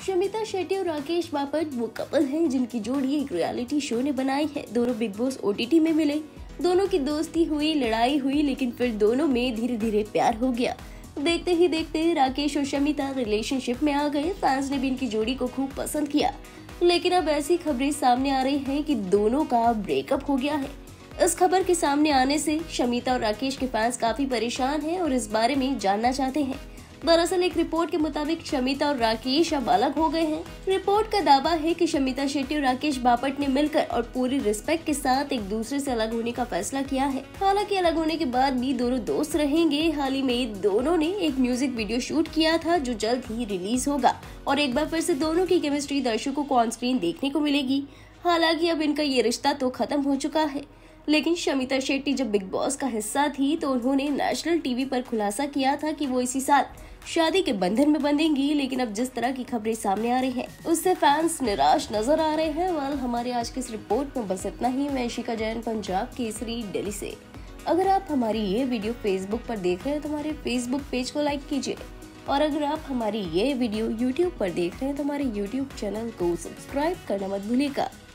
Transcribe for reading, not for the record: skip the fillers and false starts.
शमिता शेट्टी और राकेश बापट वो कपल हैं जिनकी जोड़ी एक रियलिटी शो ने बनाई है। दोनों बिग बॉस ओटीटी में मिले, दोनों की दोस्ती हुई, लड़ाई हुई, लेकिन फिर दोनों में धीरे धीरे प्यार हो गया। देखते ही देखते राकेश और शमिता रिलेशनशिप में आ गए। फैंस ने भी इनकी जोड़ी को खूब पसंद किया, लेकिन अब ऐसी खबरें सामने आ रही हैं कि दोनों का ब्रेकअप हो गया है। इस खबर के सामने आने से शमिता और राकेश के फैंस काफी परेशान हैं और इस बारे में जानना चाहते हैं। दरअसल एक रिपोर्ट के मुताबिक शमिता और राकेश अब अलग हो गए हैं। रिपोर्ट का दावा है कि शमिता शेट्टी और राकेश बापट ने मिलकर और पूरी रिस्पेक्ट के साथ एक दूसरे से अलग होने का फैसला किया है। हालांकि अलग होने के बाद भी दोनों दोस्त रहेंगे। हाल ही में दोनों ने एक म्यूजिक वीडियो शूट किया था जो जल्द ही रिलीज होगा और एक बार फिर से दोनों की केमिस्ट्री दर्शकों को ऑन स्क्रीन देखने को मिलेगी। हालांकि अब इनका ये रिश्ता तो खत्म हो चुका है, लेकिन शमिता शेट्टी जब बिग बॉस का हिस्सा थी तो उन्होंने नेशनल टीवी पर खुलासा किया था कि वो इसी साल शादी के बंधन में बंधेंगी। लेकिन अब जिस तरह की खबरें सामने आ रही हैं, उससे फैंस निराश नजर आ रहे हैं। हमारे आज की इस रिपोर्ट में बस इतना ही। मैं इशिका जैन, पंजाब केसरी, दिल्ली से। अगर आप हमारी ये वीडियो फेसबुक पर देख रहे हैं तो हमारे फेसबुक पेज को लाइक कीजिए, और अगर आप हमारी ये वीडियो यूट्यूब पर देख रहे हैं तो हमारे यूट्यूब चैनल को सब्सक्राइब करना मत भूलिएगा।